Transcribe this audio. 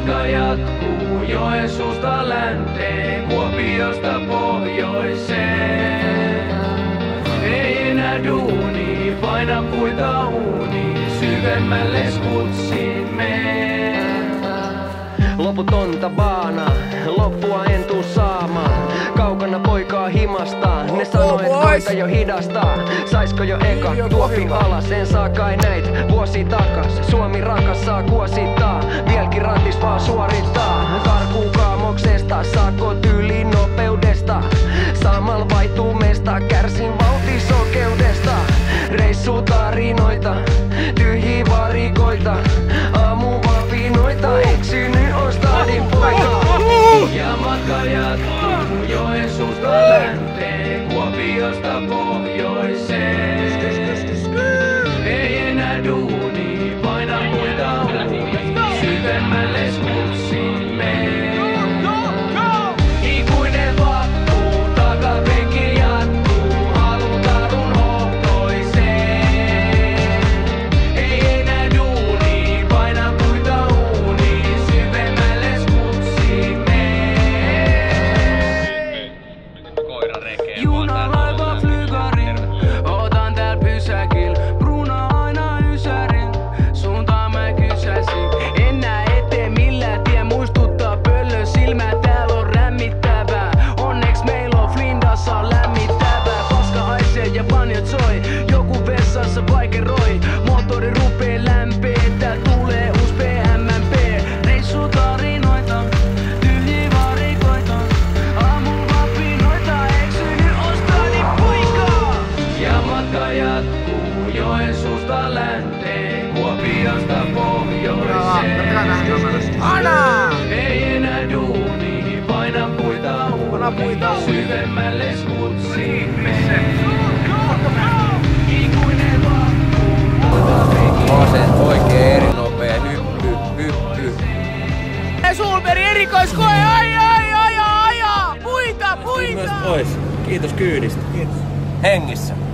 matka jatkuu Joensuusta länteen, Kuopiosta pohjoiseen. Ei enää duuni, paina puita uuniin, syvemmälle skutsiin mene. Loputonta baana, loppua en tuu saamaan. Kaukana poikaa himasta, ne sanoo et koita jo hidastaa. Saisko jo eka, tuopi alas, en saa kai näit vuosi takas. Suomi rakas saa kuosittaa, vieläkin ratis vaan suorittaa. Karkuu kaamoksesta, saako tyyli nopeudesta. Samalla vaihtuu mesta, kärsin vauhtisokeudesta. Reissutarinoita, tyhjiä varikoita, aamuvapinoita, eksynyt on stadin poika. Ja matka jatkuu Joensuusta länteen, Kuopiosta pohjoiseen. Ei enää duuni, paina puita uuniin, syvemmälle skutsiin mene. Ikuinen vappu, takapenki jatkuu, halutarun hohtoiseen. Ei enää duuni, paina puita uuniin, syvemmälle skutsiin mene. Juna, laiva, flygari, otan tääl pysäkil. Bruna aina ysärin, suuntaan mä kysäsin. En näe eteen millään tie, muistuttaa pöllö silmää. Tääl on rämmittävää, onneks meil on Flindassa lämmittävää. Paska haisee ja banjot soi, joku vessassa vaikeroi. Moottori rupee lämpee, tääl tulee uus PMMP. Reissutarinoita, tyhjiä varikoita, aamun vapinoita, eksynyt on stadin poika. Ja matka jatkuu Joensuusta länteen, Kuopiosta pohjoiseen. Ei enää duuni, paina puita uuniin, syvemmälle skutsiin mene. Ikuinen vappu, takapenki. Vasen oikein eri nopea, hyppy. Sulberg erikoiskoe, aja! Puita! Myös pois. Kiitos kyydistä. Kiitos. Hengissä.